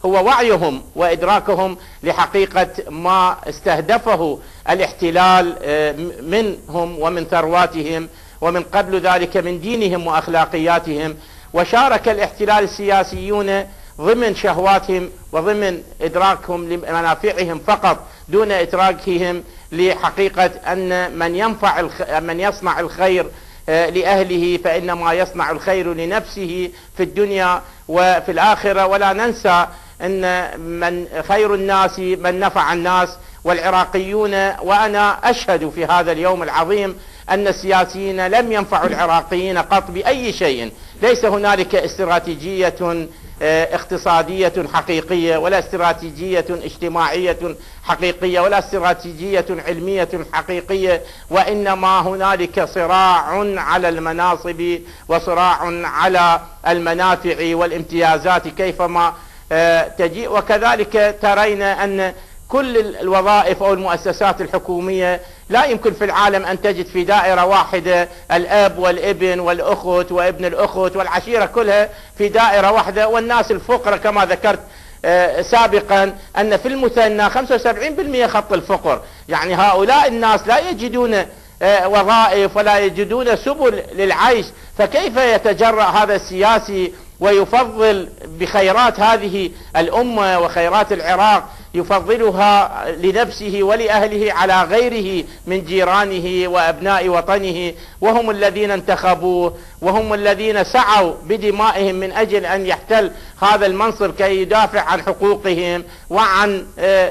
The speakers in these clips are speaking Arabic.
هو وعيهم وإدراكهم لحقيقة ما استهدفه الاحتلال منهم ومن ثرواتهم، ومن قبل ذلك من دينهم وأخلاقياتهم. وشارك الاحتلال السياسيون ضمن شهواتهم وضمن إدراكهم لمنافعهم فقط، دون إدراكهم لحقيقة أن من يصنع الخير لأهله فإنما يصنع الخير لنفسه في الدنيا وفي الآخرة. ولا ننسى أن من خير الناس من نفع الناس. والعراقيون، وأنا أشهد في هذا اليوم العظيم أن السياسيين لم ينفعوا العراقيين قط بأي شيء. ليس هنالك استراتيجية اقتصادية حقيقية، ولا استراتيجية اجتماعية حقيقية، ولا استراتيجية علمية حقيقية، وإنما هنالك صراع على المناصب وصراع على المنافع والامتيازات كيفما تجيء. وكذلك ترين أن كل الوظائف أو المؤسسات الحكومية لا يمكن في العالم أن تجد في دائرة واحدة الأب والابن والأخت وابن الأخت والعشيرة كلها في دائرة واحدة. والناس الفقراء كما ذكرت سابقا أن في المثنى 75% خط الفقر، يعني هؤلاء الناس لا يجدون وظائف ولا يجدون سبل للعيش. فكيف يتجرأ هذا السياسي ويفضل بخيرات هذه الأمة وخيرات العراق يفضلها لنفسه ولأهله على غيره من جيرانه وأبناء وطنه، وهم الذين انتخبوه وهم الذين سعوا بدمائهم من أجل أن يحتل هذا المنصب كي يدافع عن حقوقهم وعن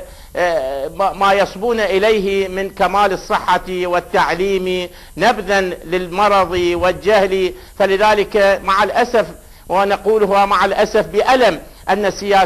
ما يصبون إليه من كمال الصحة والتعليم نبذا للمرض والجهل. فلذلك مع الأسف، ونقولها مع الأسف بألم، أن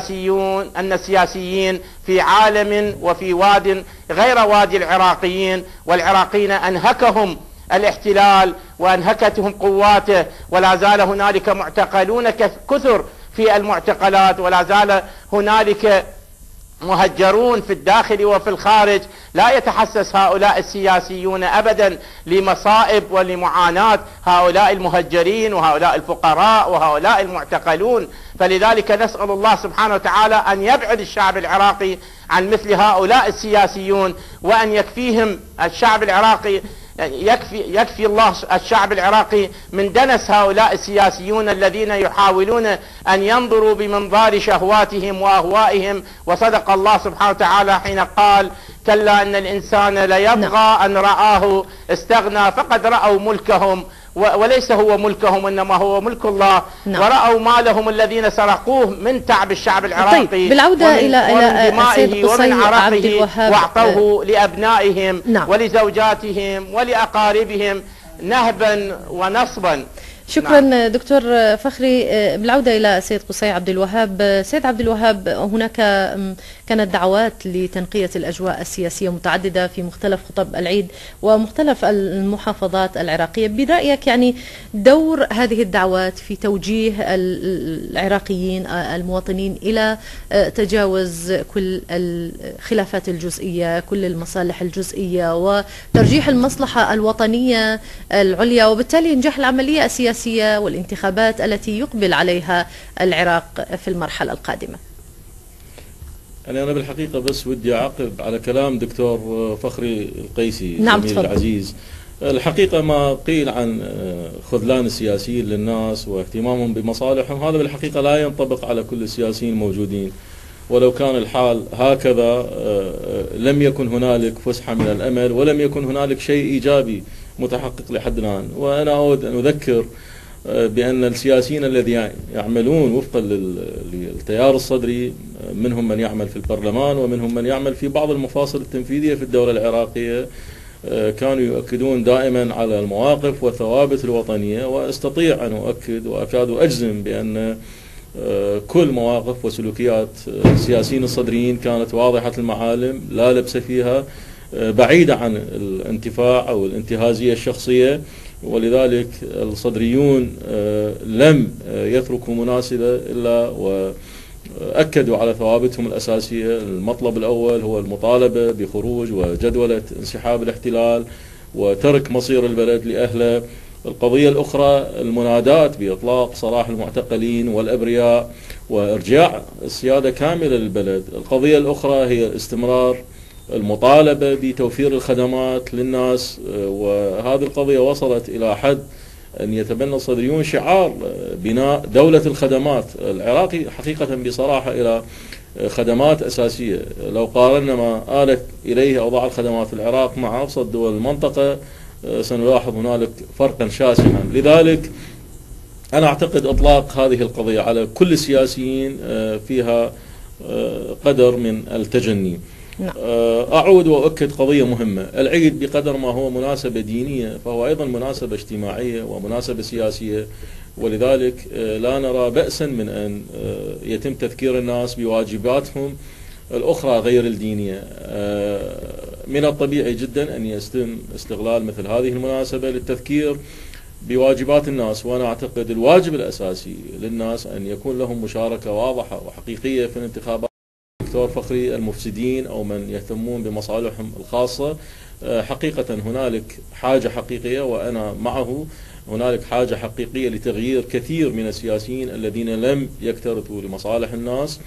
السياسيين في عالم وفي واد غير وادي العراقيين، والعراقيين أنهكهم الاحتلال وأنهكتهم قواته، ولا زال هنالك معتقلون كثر في المعتقلات، ولا زال هنالك مهجرون في الداخل وفي الخارج. لا يتحسس هؤلاء السياسيون أبدا لمصائب ولمعاناة هؤلاء المهجرين وهؤلاء الفقراء وهؤلاء المعتقلون. فلذلك نسأل الله سبحانه وتعالى أن يبعد الشعب العراقي عن مثل هؤلاء السياسيون، وأن يكفيهم الشعب العراقي، يكفي الله الشعب العراقي من دنس هؤلاء السياسيون الذين يحاولون أن ينظروا بمنظار شهواتهم وأهوائهم. وصدق الله سبحانه وتعالى حين قال: كلا أن الإنسان ليطغى أن رآه استغنى. فقد رأوا ملكهم، وليس هو ملكهم إنما هو ملك الله. ورأوا مالهم الذين سرقوه من تعب الشعب العراقي. طيب، بالعودة إلى دمائه ومن عرقه وأعطوه لأبنائهم ولزوجاتهم ولأقاربهم نهبا ونصبا. شكرا دكتور فخري. بالعودة إلى سيد قصي عبد الوهاب. سيد عبد الوهاب، هناك كانت دعوات لتنقية الأجواء السياسية متعددة في مختلف خطب العيد ومختلف المحافظات العراقية. برأيك يعني دور هذه الدعوات في توجيه العراقيين المواطنين إلى تجاوز كل الخلافات الجزئية، كل المصالح الجزئية، وترجيح المصلحة الوطنية العليا، وبالتالي ينجح العملية السياسية والانتخابات التي يقبل عليها العراق في المرحلة القادمة؟ أنا بالحقيقة بس ودي أعقب على كلام دكتور فخري القيسي. نعم، زميل العزيز. الحقيقة ما قيل عن خذلان السياسيين للناس واهتمامهم بمصالحهم، هذا بالحقيقة لا ينطبق على كل السياسيين الموجودين. ولو كان الحال هكذا لم يكن هنالك فسحة من الأمل، ولم يكن هنالك شيء إيجابي متحقق لحد الآن. وأنا أود أن أذكر بأن السياسيين الذين يعملون وفقا للتيار الصدري، منهم من يعمل في البرلمان ومنهم من يعمل في بعض المفاصل التنفيذية في الدولة العراقية، كانوا يؤكدون دائما على المواقف والثوابت الوطنية. وأستطيع أن أؤكد وأكاد أجزم بأن كل مواقف وسلوكيات السياسيين الصدريين كانت واضحة المعالم، لا لبس فيها، بعيدة عن الانتفاع أو الانتهازية الشخصية. ولذلك الصدريون لم يتركوا مناسبة إلا وأكدوا على ثوابتهم الأساسية. المطلب الأول هو المطالبة بخروج وجدولة انسحاب الاحتلال وترك مصير البلد لأهله، القضية الأخرى المنادات بإطلاق سراح المعتقلين والأبرياء وإرجاع السيادة كاملة للبلد. القضية الأخرى هي استمرار المطالبة بتوفير الخدمات للناس، وهذه القضية وصلت إلى حد أن يتبنى الصدريون شعار بناء دولة الخدمات. العراقي حقيقة بصراحة إلى خدمات أساسية، لو قارنا ما آلت إليه أوضاع الخدمات في العراق مع أبسط دول المنطقة سنلاحظ هنالك فرقا شاسعا. لذلك أنا أعتقد إطلاق هذه القضية على كل السياسيين فيها قدر من التجني. أعود وأؤكد قضية مهمة، العيد بقدر ما هو مناسبة دينية فهو أيضا مناسبة اجتماعية ومناسبة سياسية، ولذلك لا نرى بأسا من أن يتم تذكير الناس بواجباتهم الأخرى غير الدينية. من الطبيعي جدا أن يتم استغلال مثل هذه المناسبة للتذكير بواجبات الناس، وأنا أعتقد الواجب الأساسي للناس أن يكون لهم مشاركة واضحة وحقيقية في الانتخابات. دكتور فخري، المفسدين أو من يهتمون بمصالحهم الخاصة حقيقة هنالك حاجة حقيقية، وأنا معه، هنالك حاجة حقيقية لتغيير كثير من السياسيين الذين لم يكترثوا لمصالح الناس،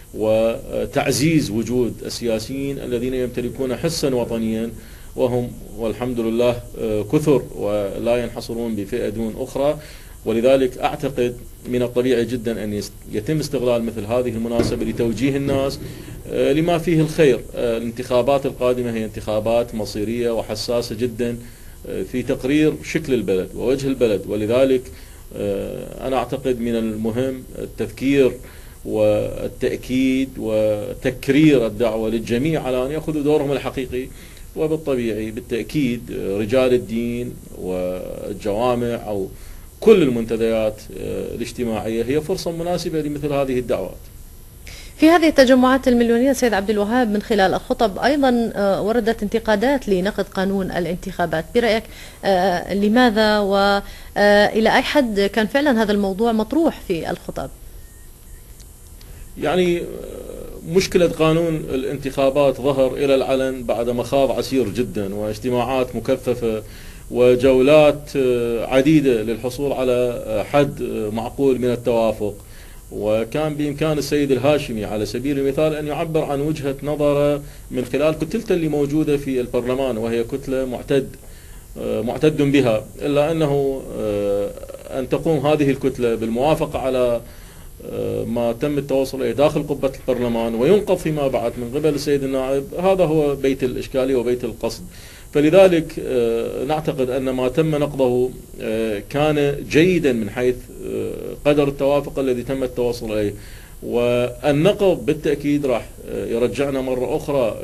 وتعزيز وجود السياسيين الذين يمتلكون حسا وطنيا، وهم والحمد لله كثر ولا ينحصرون بفئة دون أخرى. ولذلك أعتقد من الطبيعي جدا أن يتم استغلال مثل هذه المناسبة لتوجيه الناس لما فيه الخير. الانتخابات القادمة هي انتخابات مصيرية وحساسة جدا في تقرير شكل البلد ووجه البلد، ولذلك أنا أعتقد من المهم التذكير والتأكيد وتكرير الدعوة للجميع على أن يأخذوا دورهم الحقيقي. وبالطبيعي بالتأكيد رجال الدين والجوامع أو كل المنتديات الاجتماعية هي فرصة مناسبة لمثل هذه الدعوات. في هذه التجمعات المليونية سيد عبد الوهاب من خلال الخطب أيضا وردت انتقادات لنقد قانون الانتخابات، برأيك لماذا وإلى أي حد كان فعلا هذا الموضوع مطروح في الخطب؟ يعني مشكلة قانون الانتخابات ظهر إلى العلن بعد مخاض عسير جدا واجتماعات مكثفة وجولات عديدة للحصول على حد معقول من التوافق، وكان بإمكان السيد الهاشمي على سبيل المثال أن يعبر عن وجهة نظره من خلال كتلته اللي موجودة في البرلمان، وهي كتلة معتد بها، إلا أنه أن تقوم هذه الكتلة بالموافقة على ما تم التوصل إليه داخل قبة البرلمان وينقض فيما بعد من قبل السيد النائب، هذا هو بيت الإشكالية وبيت القصد. فلذلك نعتقد أن ما تم نقضه كان جيدا من حيث قدر التوافق الذي تم التوصل إليه، والنقض بالتأكيد راح يرجعنا مرة أخرى